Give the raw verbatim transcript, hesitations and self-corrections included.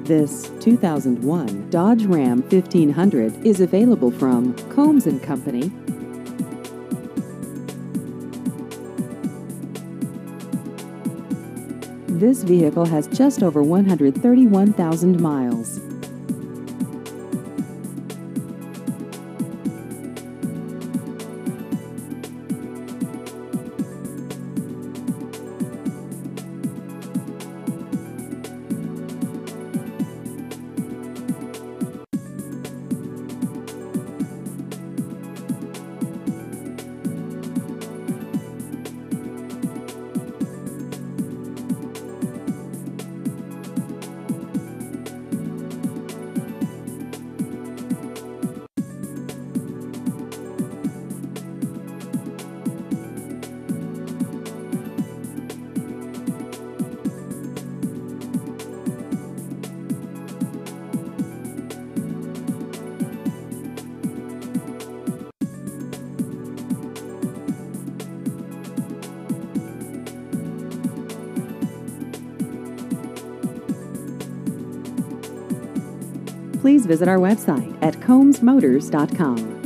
This two thousand one Dodge Ram fifteen hundred is available from Combs and Company. This vehicle has just over one hundred thirty-one thousand miles. Please visit our website at combs motors dot com.